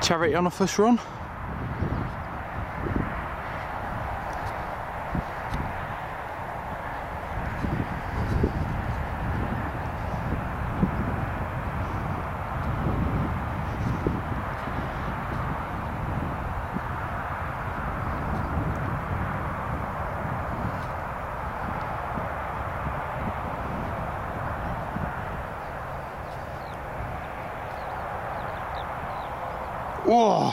Charity on a first run. Whoa!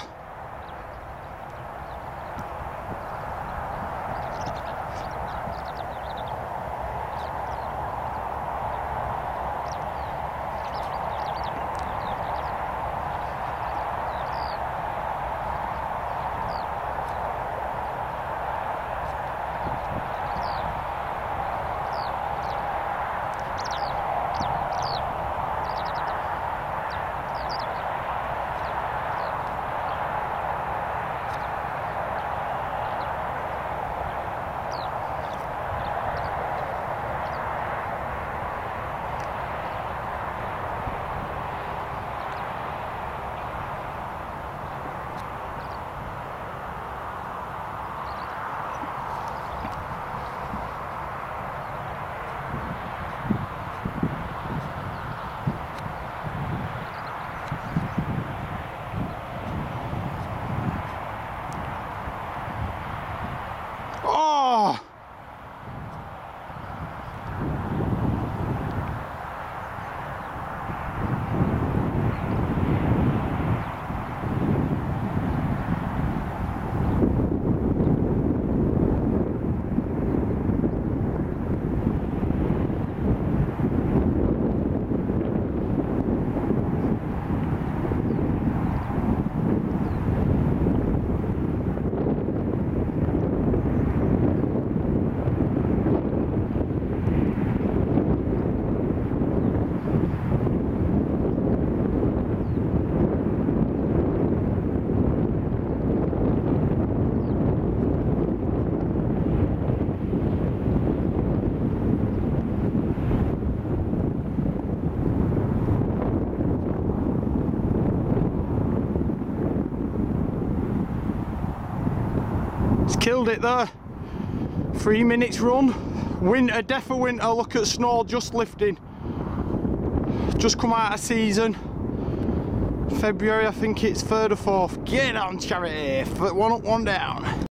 Oh! It's killed it there. 3 minutes run. Winter, definite winter. Look at snow just lifting. Just come out of season. February, I think it's 3rd or 4th. Get on, Charity. One up, one down.